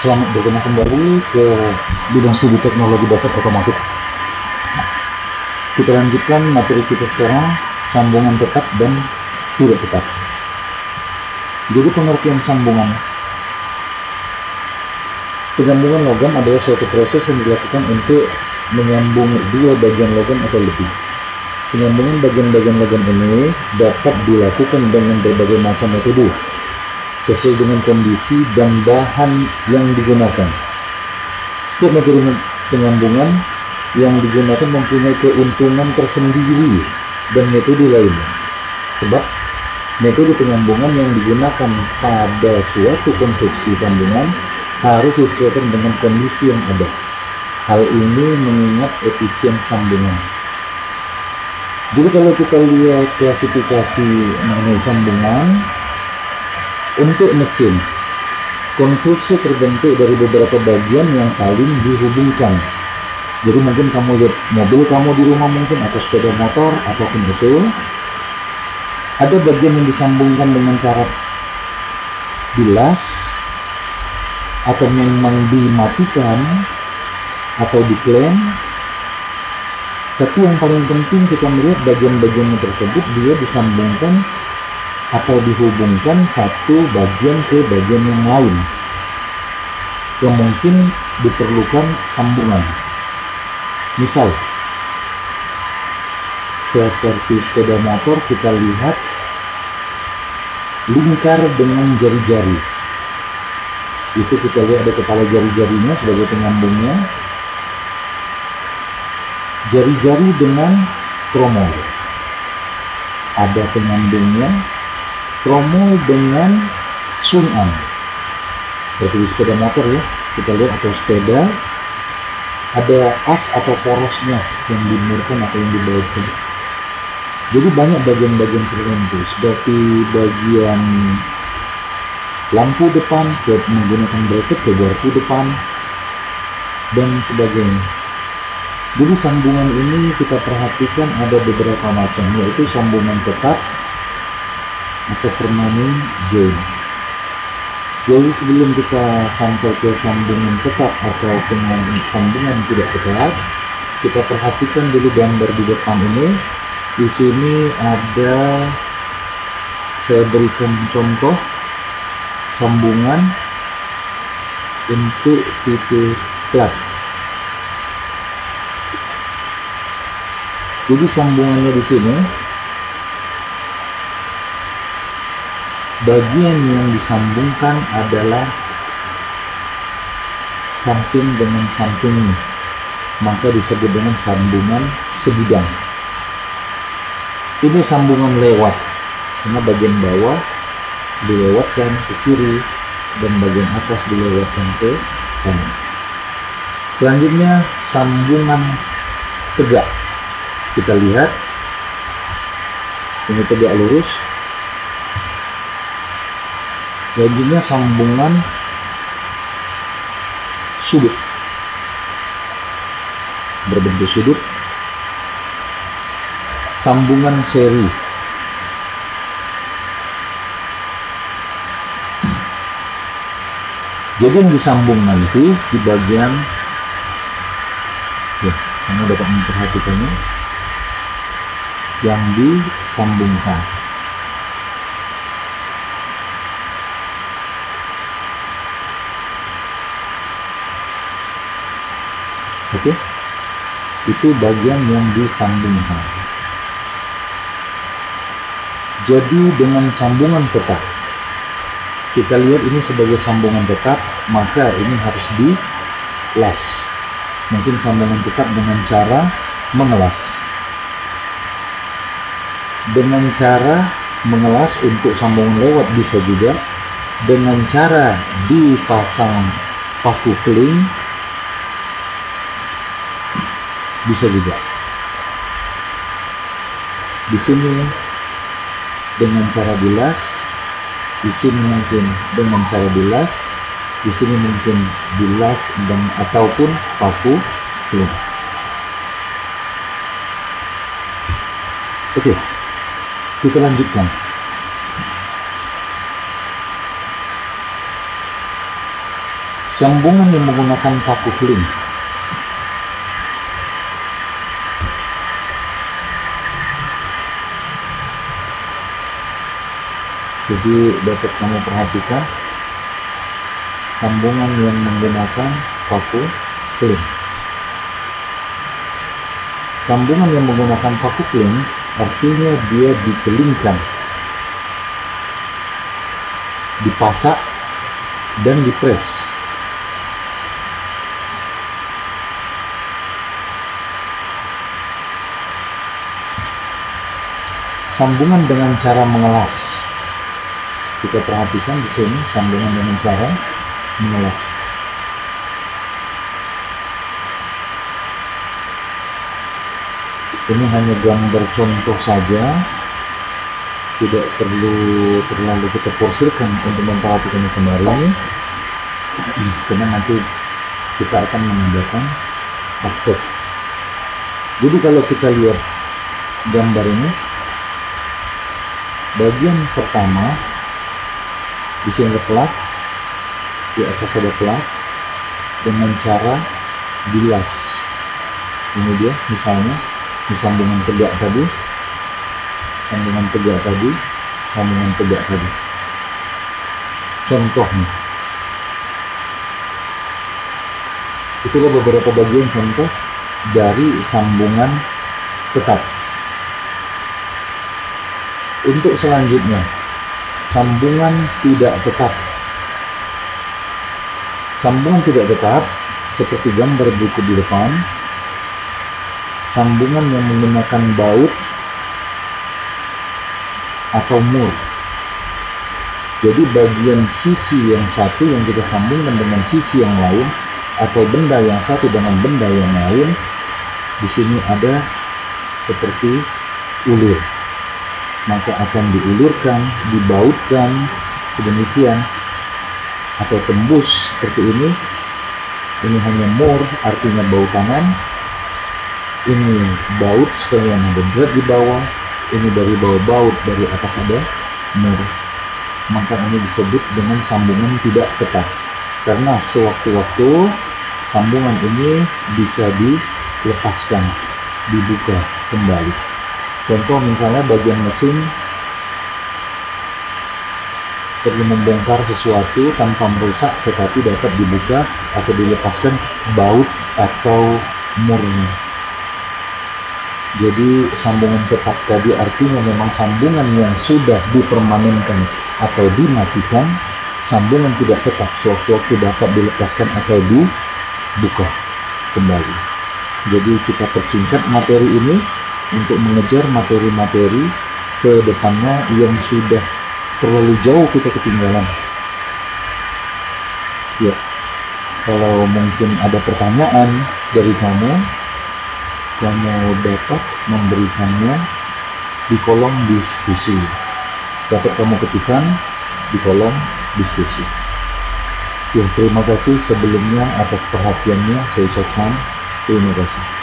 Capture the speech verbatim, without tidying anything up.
Selamat bergabung kembali ke bidang studi teknologi dasar otomotif. Kita lanjutkan materi kita sekarang, sambungan tetap dan tidak tetap. Jadi pengertian sambungan. Penyambungan logam adalah suatu proses yang dilakukan untuk menyambung dua bagian logam atau lebih. Penyambungan bagian-bagian logam ini dapat dilakukan dengan berbagai macam metode, sesuai dengan kondisi dan bahan yang digunakan. Setiap metode penyambungan yang digunakan mempunyai keuntungan tersendiri dan metode lainnya. Sebab metode penyambungan yang digunakan pada suatu konstruksi sambungan harus disesuaikan dengan kondisi yang ada. Hal ini mengingat efisien sambungan. Jadi kalau kita lihat klasifikasi mengenai sambungan, untuk mesin, konstruksi terbentuk dari beberapa bagian yang saling dihubungkan. Jadi mungkin kamu lihat mobil kamu di rumah mungkin, atau sepeda motor, apapun itu, ada bagian yang disambungkan dengan cara bilas, atau memang dimatikan, atau diklem. Tapi yang paling penting kita melihat bagian-bagian tersebut dia disambungkan atau dihubungkan satu bagian ke bagian yang lain yang mungkin diperlukan sambungan. Misal seperti sepeda motor, kita lihat lingkar dengan jari-jari. Itu kita lihat ada kepala jari-jarinya sebagai penyambungnya, jari-jari dengan tromol ada penyambungnya, tromol dengan swing arm seperti di sepeda motor ya, kita lihat, atau sepeda ada as atau porosnya yang dimurkan atau yang dibautkan. Jadi banyak bagian-bagian tertentu seperti bagian lampu depan buat menggunakan bracket ke garpu depan dan sebagainya. Jadi sambungan ini kita perhatikan ada beberapa macam, yaitu sambungan tetap atau permanent joint. Jadi sebelum kita sampai ke sambungan tetap atau sambungan tidak tetap, kita perhatikan dulu gambar di depan ini. Di sini ada, saya berikan contoh sambungan untuk tipe plat. Jadi sambungannya di sini, bagian yang disambungkan adalah samping dengan samping, maka disebut dengan sambungan sebidang. Ini sambungan lewat, karena bagian bawah dilewatkan ke kiri dan bagian atas dilewatkan ke kanan. Selanjutnya sambungan tegak. Kita lihat ini tegak lurus. Selanjutnya sambungan sudut, berbentuk sudut. Sambungan seri. Jadi yang disambung nanti di bagian, ya, kamu dapat memperhatikannya, yang disambungkan. Oke, itu bagian yang disambungkan. Jadi dengan sambungan tetap, kita lihat ini sebagai sambungan tetap, maka ini harus dilas. Mungkin sambungan tetap dengan cara mengelas. Dengan cara mengelas untuk sambungan lewat bisa juga, dengan cara dipasang paku keling bisa juga. Di sini dengan cara bilas, di sini mungkin dengan cara bilas, di sini mungkin bilas dan ataupun paku keling. Oke, kita lanjutkan. Sambungan yang menggunakan paku link. Jadi dapat kamu perhatikan sambungan yang menggunakan paku link. Sambungan yang menggunakan paku link artinya dia dikelingkan, dipasak, dan dipres. Sambungan dengan cara mengelas. Kita perhatikan di sini sambungan dengan cara mengelas. Ini hanya gambar contoh saja, tidak perlu terlalu kita porsirkan untuk memperhatikannya kembali, karena nanti kita akan mengadakan praktek. Jadi kalau kita lihat gambar ini, bagian pertama di sini ada pelat, di atas ada pelat dengan cara bilas. Ini dia misalnya, di sambungan tegak tadi, sambungan tegak tadi, sambungan tegak tadi. Contohnya, itulah beberapa bagian contoh dari sambungan tetap. Untuk selanjutnya, sambungan tidak tetap. Sambungan tidak tetap seperti gambar berikut di depan. Sambungan yang menggunakan baut atau mur. Jadi bagian sisi yang satu yang kita sambungkan dengan sisi yang lain, atau benda yang satu dengan benda yang lain, di sini ada seperti ulir. Maka akan diulurkan, dibautkan sedemikian, atau tembus seperti ini. Ini hanya mur, artinya bautanan. Ini baut sekalian ada berat di bawah. Ini dari bawah baut, dari atas ada mur. Maka ini disebut dengan sambungan tidak tetap, karena sewaktu-waktu sambungan ini bisa dilepaskan, dibuka kembali. Contoh misalnya bagian mesin perlu membongkar sesuatu tanpa merusak, tetapi dapat dibuka atau dilepaskan baut atau murnya. Jadi sambungan tetap tadi artinya memang sambungan yang sudah dipermanenkan atau dimatikan. Sambungan tidak tetap sewaktu-waktu dapat dilepaskan atau dibuka kembali. Jadi kita persingkat materi ini untuk mengejar materi-materi ke depannya yang sudah terlalu jauh kita ketinggalan. Ya, kalau mungkin ada pertanyaan dari kamu, kamu dapat memberikannya di kolom diskusi. Dapat kamu ketikkan di kolom diskusi. Ya, terima kasih sebelumnya atas perhatiannya. Saya ucapkan terima kasih.